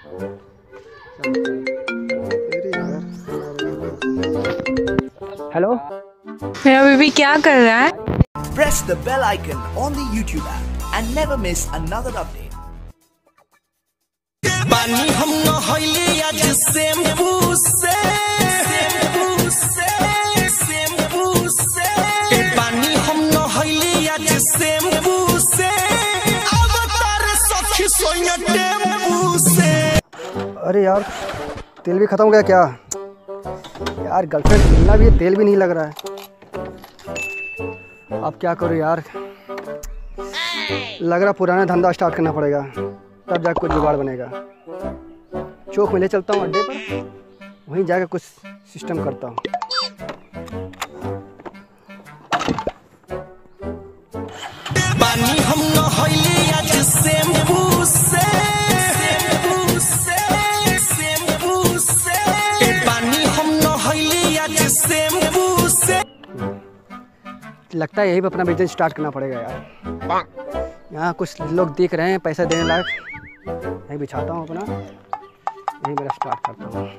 Hello, मेरा baby क्या कर रहा है? Press the bell icon on the YouTube app and never miss another update. पानी हम नहाइले आज शैम्पू से पानी हम नहाइले आज शैम्पू से अब तारे सखी सोया टेम्पू से। अरे यार तेल भी ख़त्म हो गया क्या यार। गर्लफ्रेंड मिलना भी है, तेल भी नहीं लग रहा है। अब क्या करूँ यार, लग रहा पुराना धंधा स्टार्ट करना पड़ेगा, तब जाकर कुछ जुगाड़ बनेगा। चौक में ले चलता हूँ अड्डे पर, वहीं जाकर कुछ सिस्टम करता हूँ। पानी हम नहाइले आज शैम्पू से पानी हम नहाइले आज शैम्पू से। लगता है यही पर अपना बिजनेस स्टार्ट करना पड़ेगा यार। यहाँ कुछ लोग दिख रहे हैं पैसा देने लायक, यहीं बिछाता हूँ अपना, यहीं मेरा स्टार्ट करता हूँ।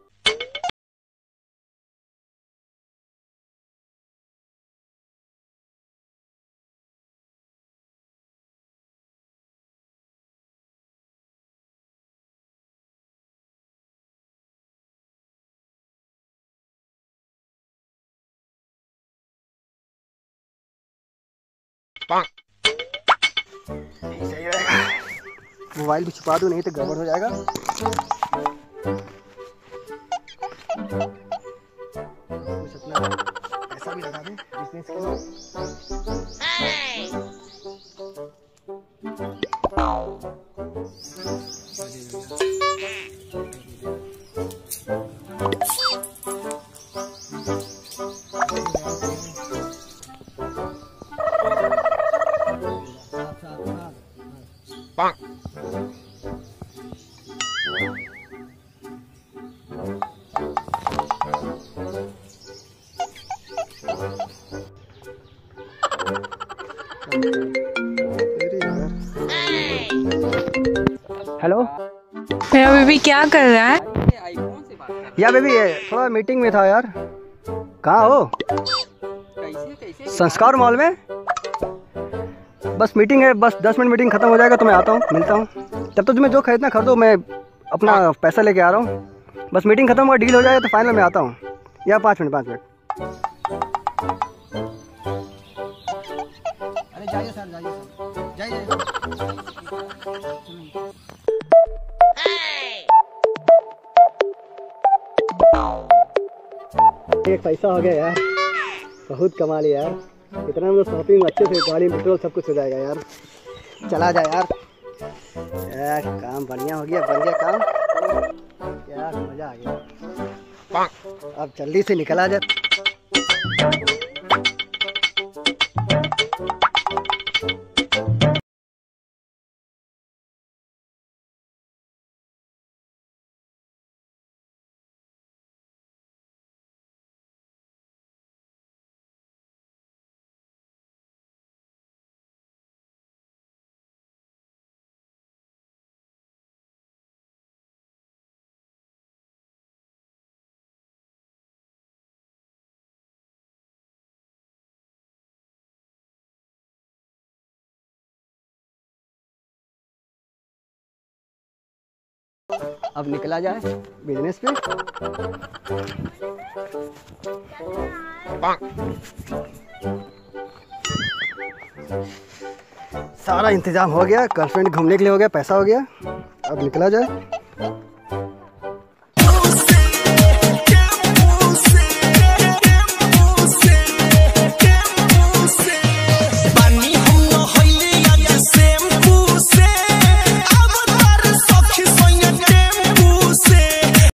सही रहेगा, मोबाइल भी छुपा दूँ नहीं तो गड़बड़ हो जाएगा। कुछ अपना पैसा भी लगा दें बिजनेस के लिए। हेलो, मेरा बेबी क्या कर रहा है? या बेबी थोड़ा मीटिंग में था यार। कहाँ हो? संस्कार मॉल में। बस मीटिंग है, बस 10 मिनट मीटिंग खत्म हो जाएगा तो मैं आता हूँ, मिलता हूँ। तब तो तुम्हें जो खरीदना खरीदो, मैं अपना पैसा लेके आ रहा हूँ। बस मीटिंग खत्म हुआ, डील हो जाएगा तो फाइनल मैं आता हूँ। या 5 मिनट 5 मिनट। अरे जाइए सर, जाइए सर, जाइए। एक पैसा हो गया यार, बहुत कमा लिया यार। इतना मतलब शॉपिंग अच्छे से, गाड़ी पेट्रोल सब कुछ हो जाएगा यार। चला जाए यार, काम बढ़िया हो गया, बन गया काम यार, मज़ा आ गया। अब जल्दी से निकला जाए। अब निकला जाए बिजनेस पे। सारा इंतजाम हो गया, गर्लफ्रेंड घूमने के लिए हो गया, पैसा हो गया, अब निकला जाए।